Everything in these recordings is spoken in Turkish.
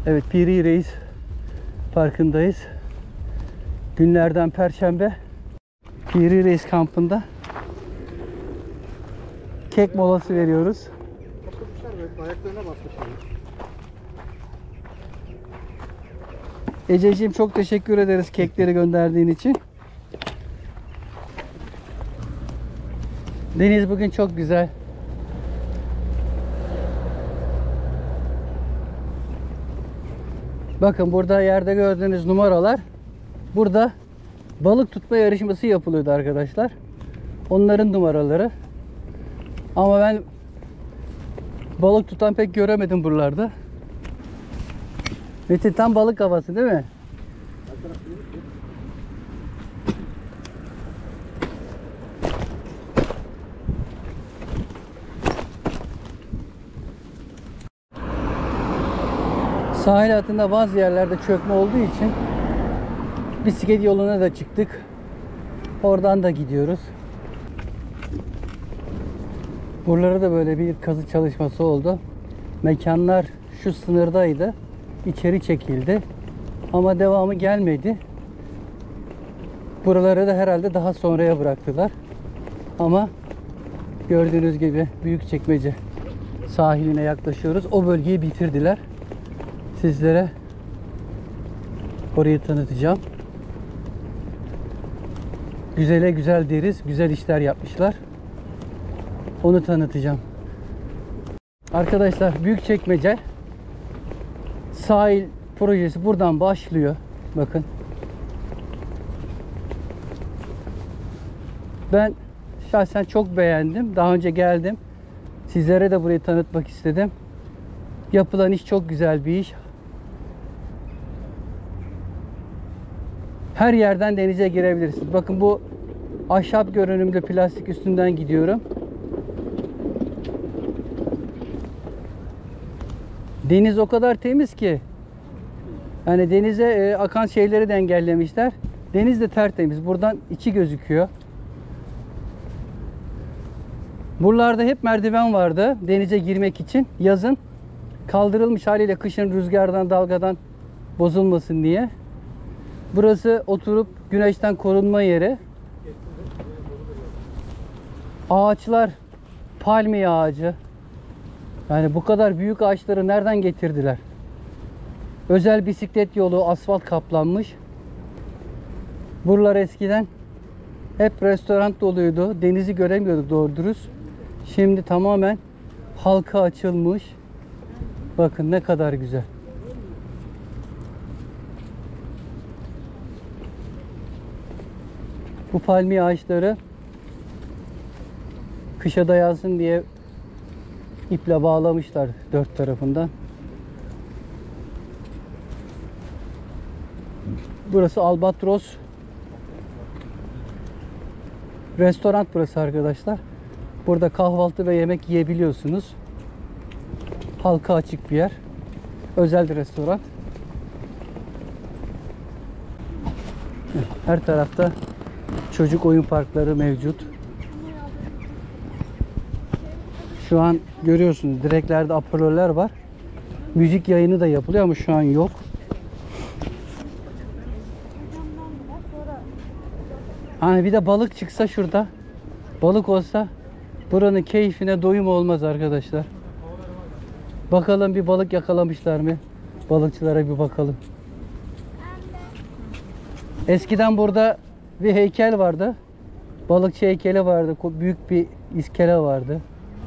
Evet, Piri Reis Parkı'ndayız. Günlerden Perşembe. Piri Reis kampında kek molası veriyoruz. Ayaklarına basmışlar. Ececiğim, çok teşekkür ederiz kekleri gönderdiğin için. Deniz bugün çok güzel. Bakın, burada yerde gördüğünüz numaralar, burada balık tutma yarışması yapılıyordu arkadaşlar. Onların numaraları. Ama ben balık tutan pek göremedim buralarda. Metin, tam balık havası değil mi? Sahil hattında bazı yerlerde çökme olduğu için bisiklet yoluna da çıktık. Oradan da gidiyoruz. Buralara da böyle bir kazı çalışması oldu. Mekanlar şu sınırdaydı. İçeri çekildi. Ama devamı gelmedi. Buraları da herhalde daha sonraya bıraktılar. Ama gördüğünüz gibi Büyükçekmece sahiline yaklaşıyoruz. O bölgeyi bitirdiler. Sizlere orayı tanıtacağım. Güzele güzel deriz. Güzel işler yapmışlar. Onu tanıtacağım. Arkadaşlar, Büyükçekmece sahil projesi buradan başlıyor. Bakın. Ben şahsen çok beğendim. Daha önce geldim. Sizlere de burayı tanıtmak istedim. Yapılan iş çok güzel bir iş. Her yerden denize girebilirsiniz. Bakın, bu ahşap görünümlü plastik üstünden gidiyorum. Deniz o kadar temiz ki. Yani denize akan şeyleri de engellemişler. Deniz de tertemiz. Buradan içi gözüküyor. Buralarda hep merdiven vardı denize girmek için. Yazın kaldırılmış haliyle, kışın rüzgardan, dalgadan bozulmasın diye. Burası oturup güneşten korunma yeri. Ağaçlar palmiye ağacı. Yani bu kadar büyük ağaçları nereden getirdiler? Özel bisiklet yolu, asfalt kaplanmış. Buralar eskiden hep restoran doluydu. Denizi göremiyorduk doğru dürüst. Şimdi tamamen halka açılmış. Bakın ne kadar güzel. Bu palmiye ağaçları kışa dayansın diye iple bağlamışlar dört tarafından. Burası Albatros restoran burası arkadaşlar. Burada kahvaltı ve yemek yiyebiliyorsunuz. Halka açık bir yer. Özel bir restoran. Her tarafta çocuk oyun parkları mevcut. Şu an görüyorsunuz, direklerde hoparlörler var. Müzik yayını da yapılıyor ama şu an yok. Hani bir de balık çıksa şurada, balık olsa buranın keyfine doyum olmaz arkadaşlar. Bakalım bir balık yakalamışlar mı? Balıkçılara bir bakalım. Eskiden burada bir heykel vardı. Balıkçı heykeli vardı. Büyük bir iskele vardı.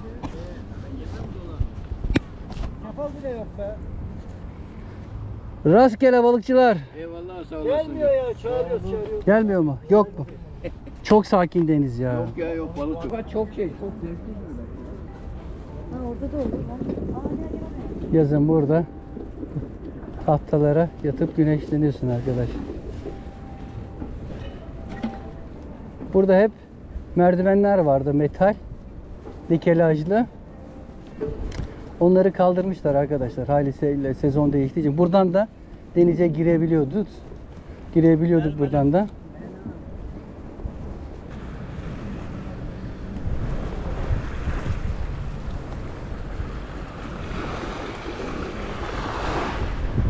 Kapalı bile yok be. Rastgele balıkçılar. Eyvallah, sağ olasın. Gelmiyor ya, çağırıyoruz. Gelmiyor mu? Yok mu? Çok sakin deniz ya. Yok ya, yok balık yok. Fakat çok zevkli. Ha, orada da olur lan. Yazın burada tahtalara yatıp güneşleniyorsun arkadaş. Burada hep merdivenler vardı, metal, nikelajlı. Onları kaldırmışlar arkadaşlar. Haliyle sezon değiştiği için. Buradan da denize girebiliyorduk. Girebiliyorduk buradan da.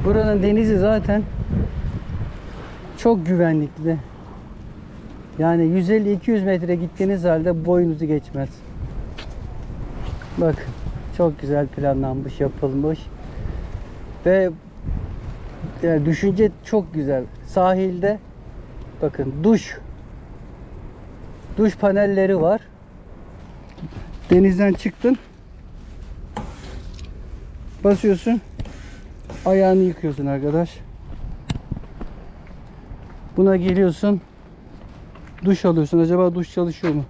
Buranın denizi zaten çok güvenlikli. Yani 150-200 metre gittiğiniz halde boyunuzu geçmez. Bakın çok güzel planlanmış, yapılmış. Ve yani düşünce çok güzel. Sahilde bakın duş panelleri var. Denizden çıktın. Basıyorsun. Ayağını yıkıyorsun arkadaş. Buna geliyorsun. Duş alıyorsun. Acaba duş çalışıyor mu?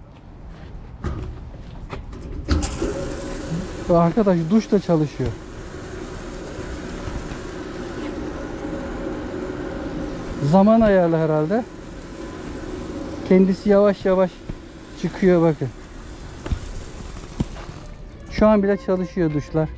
Arkadaş duş da çalışıyor. Zaman ayarlı herhalde. Kendisi yavaş yavaş çıkıyor bakın. Şu an bile çalışıyor duşlar.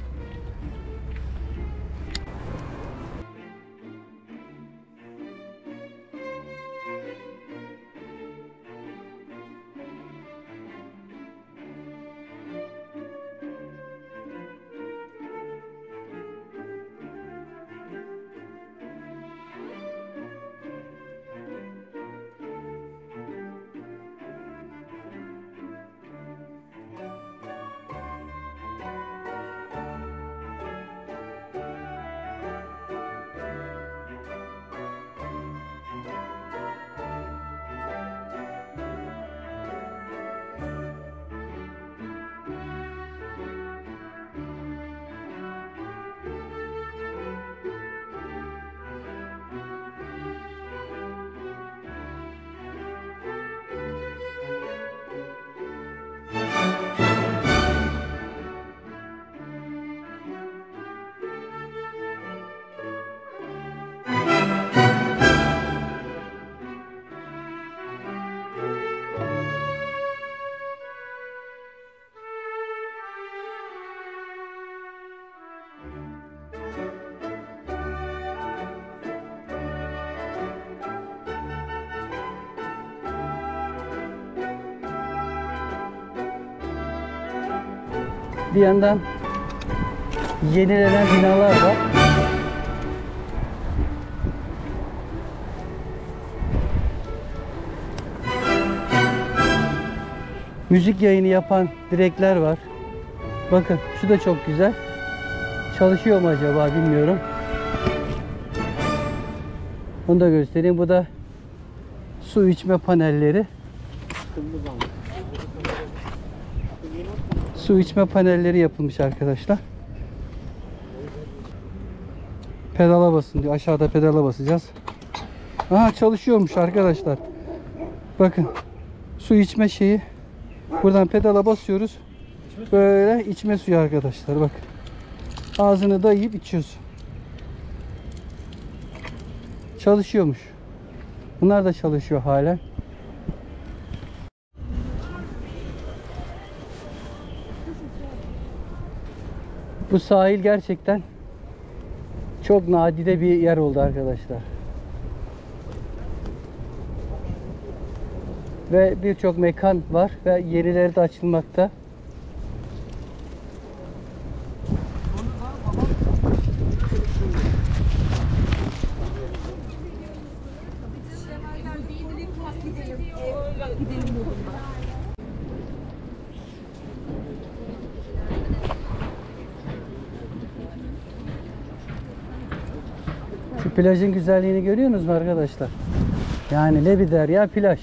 Bir yandan yenilenen binalar var. Müzik yayını yapan direkler var. Bakın şu da çok güzel. Çalışıyor mu acaba bilmiyorum. Onu da göstereyim. Bu da su içme panelleri. Su içme panelleri yapılmış arkadaşlar. Pedala basın diyor. Aşağıda pedala basacağız. Aha çalışıyormuş arkadaşlar. Bakın. Su içme şeyi. Buradan pedala basıyoruz. Böyle içme suyu arkadaşlar. Bak. Ağzını dayayıp içiyorsun. Çalışıyormuş. Bunlar da çalışıyor halen. Bu sahil gerçekten çok nadide bir yer oldu arkadaşlar. Ve birçok mekan var ve yenileri de açılmakta. Şu plajın güzelliğini görüyorsunuz mu arkadaşlar? Yani ne bir derya plaj.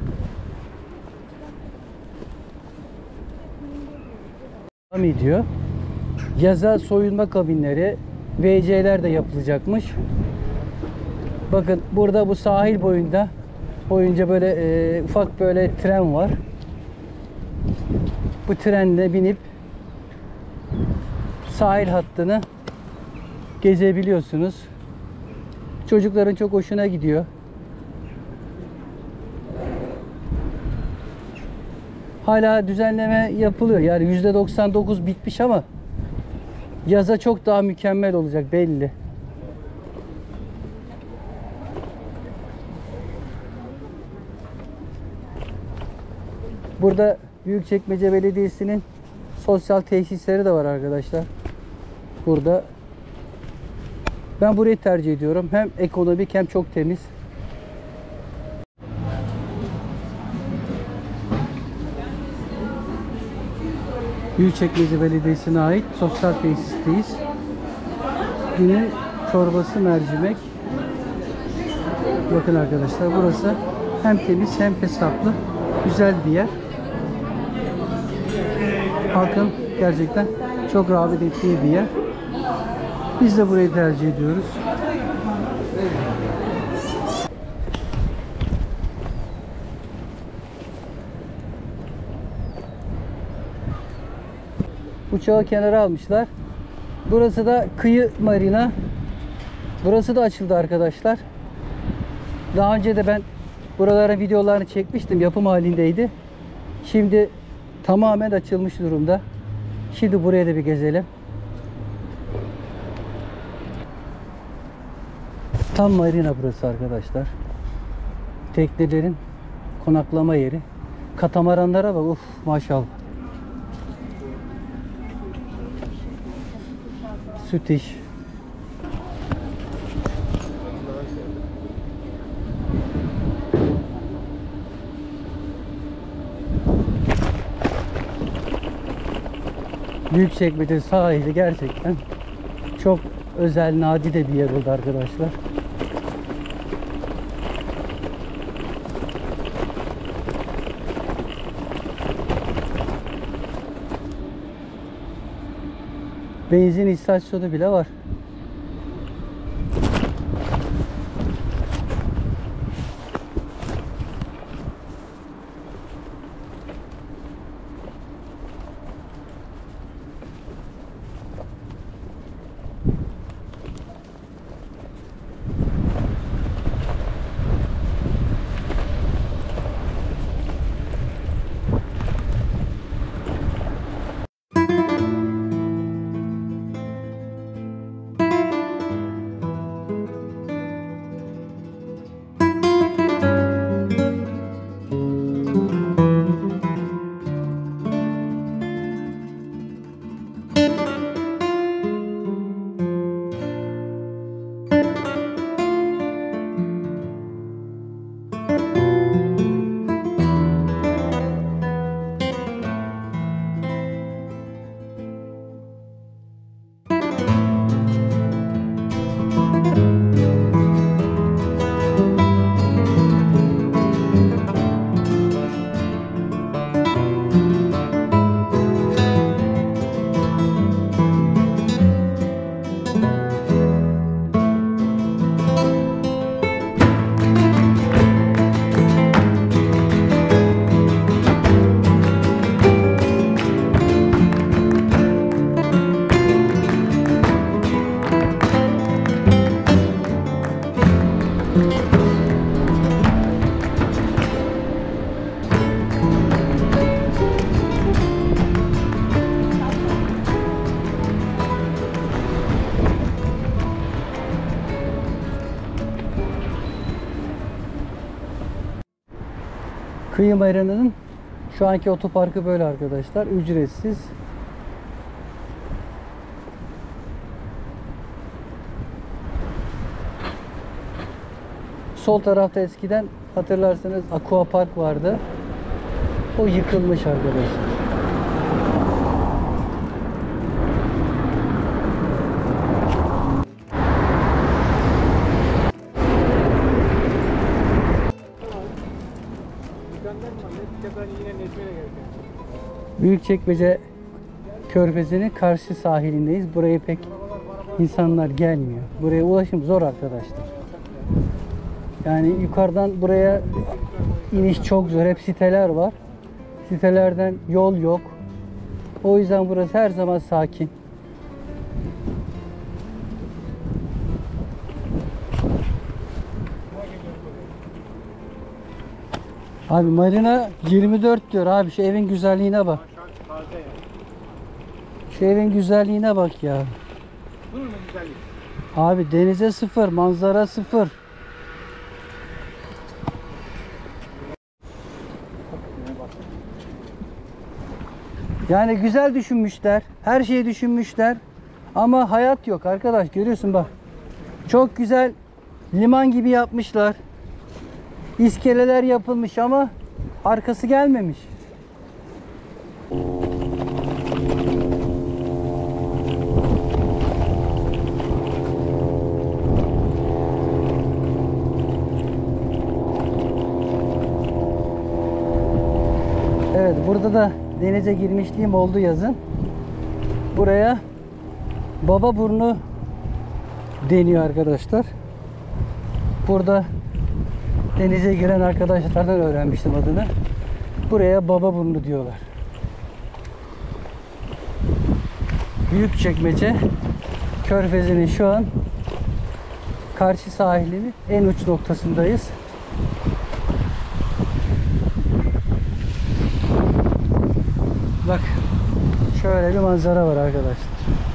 Devam ediyor. Yaza soyunma kabinleri, WC'ler de yapılacakmış. Bakın burada bu sahil boyunca böyle ufak böyle tren var. Bu trenle binip sahil hattını gezebiliyorsunuz. Çocukların çok hoşuna gidiyor. Hala düzenleme yapılıyor. Yani %99 bitmiş ama yaza çok daha mükemmel olacak belli. Burada Büyükçekmece Belediyesi'nin sosyal tesisleri de var arkadaşlar. Burada Ben burayı tercih ediyorum. Hem ekonomik hem çok temiz. Büyükçekmece Belediyesi'ne ait sosyal tesisteyiz. Günün çorbası mercimek. Bakın arkadaşlar, burası hem temiz hem hesaplı. Güzel bir yer. Halkın gerçekten çok rağbet ettiği bir yer. Biz de burayı tercih ediyoruz. Uçağı kenara almışlar. Burası da kıyı marina. Burası da açıldı arkadaşlar. Daha önce de ben buralara videolarını çekmiştim. Yapım halindeydi. Şimdi tamamen açılmış durumda. Şimdi buraya da bir gezelim. Tam marina burası arkadaşlar. Teknelerin konaklama yeri. Katamaranlara bak. Uf, maşallah. Süt iş. Büyükçekmece sahili gerçekten çok özel, nadide bir yer oldu arkadaşlar. Benzin istasyonu bile var. Kıyı Marina'nın şu anki otoparkı böyle arkadaşlar. Ücretsiz. Sol tarafta eskiden hatırlarsanız Aqua Park vardı. O yıkılmış arkadaşlar. Büyükçekmece Körfezi'nin karşı sahilindeyiz. Buraya pek insanlar gelmiyor. Buraya ulaşım zor arkadaşlar. Yani yukarıdan buraya iniş çok zor. Hep siteler var. Sitelerden yol yok. O yüzden burası her zaman sakin. Abi marina 24 diyor abi, şu evin güzelliğine bak. Şu evin güzelliğine bak ya. Bunun mu güzelliği? Abi denize sıfır, manzara sıfır. Yani güzel düşünmüşler. Her şeyi düşünmüşler. Ama hayat yok arkadaş, görüyorsun bak. Çok güzel liman gibi yapmışlar. İskeleler yapılmış ama arkası gelmemiş. Evet, burada da denize girmişliğim oldu yazın. Buraya Bababurnu deniyor arkadaşlar. Burada denize giren arkadaşlardan öğrenmiştim adını. Buraya Bababurnu diyorlar. Büyükçekmece Körfezi'nin şu an karşı sahilinin en uç noktasındayız. Bak, şöyle bir manzara var arkadaşlar.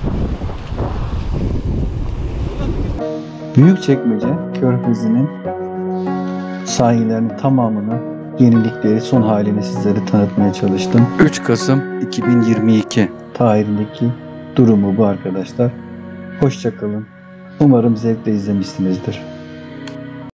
Büyükçekmece Körfezi'nin sahillerinin tamamını, yenilikleri, son halini sizlere tanıtmaya çalıştım. 3 Kasım 2022 tarihindeki durumu bu arkadaşlar. Hoşça kalın. Umarım zevkle izlemişsinizdir.